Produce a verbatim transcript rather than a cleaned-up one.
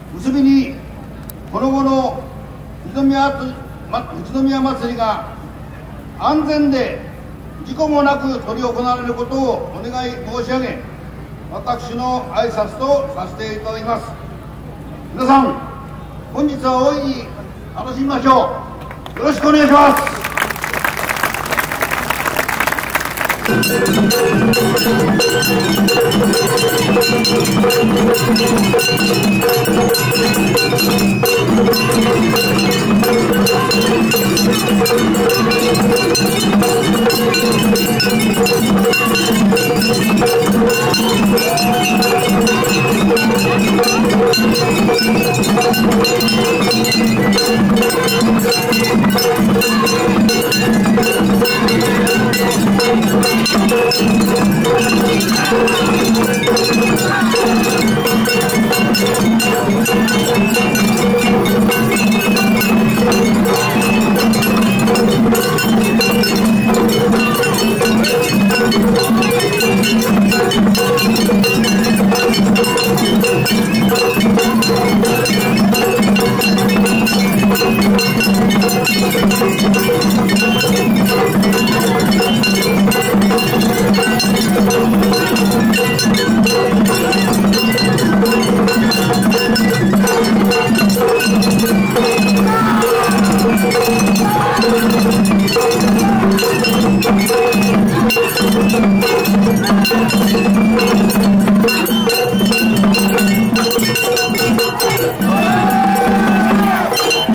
結びにこの後の富士宮つま富士宮祭りが安全で事故もなく執り行われることをお願い申し上げ、私の挨拶とさせていただきます。皆さん、本日は大いに楽しみましょう。よろしくお願いします。 Thank you.